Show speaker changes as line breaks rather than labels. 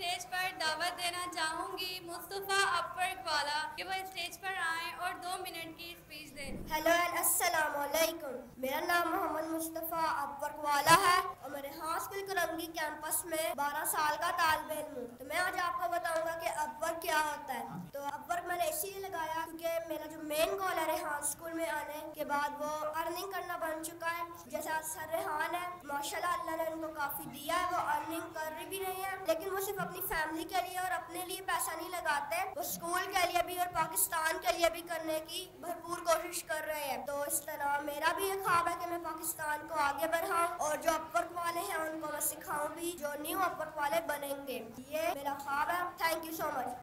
Stage पर दावत देना चाहूंगी मुस्तफ़ा अपवर्क वाला कि वो स्टेज पर आए और 2 मिनट की स्पीच दें।
हेलो एंड अस्सलाम वालेकुम। मेरा नाम मोहम्मद मुस्तफ़ा अपवर्क वाला है और मेरे हास्कुल करंगी कैंपस में 12 साल का तालिब इल्म हूँ। तो मैं आज आपको बताऊंगा कि अपवर्क क्या होता है। तो अपवर्क मैंने इसीलिए लगाया क्योंकि मेरा जो मेन गोल है रेहान स्कूल में आने के बाद वो अर्निंग करना बन चुका है। जैसे आज सर रेहान है, माशाल्लाह अल्लाह ने उनको काफ़ी दिया है, वो अर्निंग कर भी रही है, लेकिन वो सिर्फ अपनी फैमिली के लिए और अपने लिए पैसा नहीं लगाते, वो स्कूल के लिए भी और पाकिस्तान के लिए भी करने की भरपूर कोशिश कर रहे हैं। तो इस तरह मेरा भी ये ख्वाब है कि मैं पाकिस्तान को आगे बढ़ाऊं और जो अपवर्क वाले हैं उनको मैं सिखाऊं भी, जो न्यू अपवर्क वाले बनेंगे। ये मेरा ख्वाब है। Thank you so much.